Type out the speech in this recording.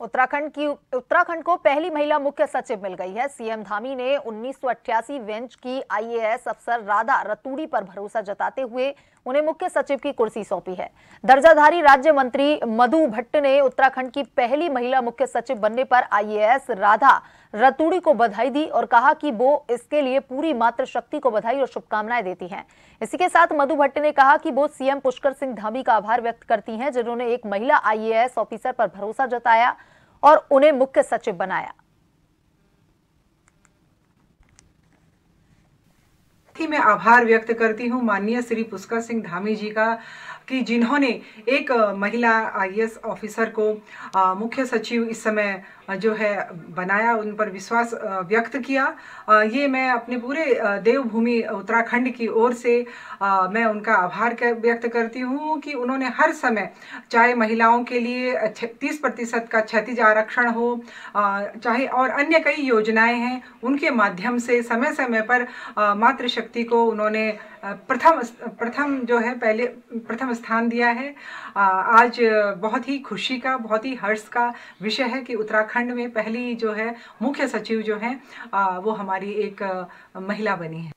उत्तराखंड को पहली महिला मुख्य सचिव मिल गई है। सीएम धामी ने 1988 बेंच की आईएएस अफसर राधा रतूड़ी पर भरोसा जताते हुए उन्हें मुख्य सचिव की कुर्सी सौंपी है। दर्जाधारी राज्य मंत्री मधु भट्ट ने उत्तराखंड की पहली महिला मुख्य सचिव बनने पर आईएएस राधा रतूड़ी को बधाई दी और कहा कि वो इसके लिए पूरी मातृशक्ति को बधाई और शुभकामनाएं देती हैं। इसी के साथ मधु भट्ट ने कहा कि वो सीएम पुष्कर सिंह धामी का आभार व्यक्त करती हैं, जिन्होंने एक महिला आईएएस ऑफिसर पर भरोसा जताया और उन्हें मुख्य सचिव बनाया। मैं आभार व्यक्त करती हूं माननीय श्री पुष्कर सिंह धामी जी का कि जिन्होंने एक महिला आईएएस ऑफिसर को मुख्य सचिव इस समय जो है बनाया, उन पर विश्वास व्यक्त किया। ये मैं अपने पूरे देवभूमि उत्तराखंड की ओर से मैं उनका आभार व्यक्त करती हूँ कि उन्होंने हर समय, चाहे महिलाओं के लिए 30% का क्षैतिज आरक्षण हो, चाहे और अन्य कई योजनाएं हैं, उनके माध्यम से समय समय पर मातृशक्ति को उन्होंने प्रथम जो है पहले प्रथम स्थान दिया है। आज बहुत ही खुशी का, बहुत ही हर्ष का विषय है कि उत्तराखंड में पहली जो है मुख्य सचिव जो है वो हमारी एक महिला बनी है।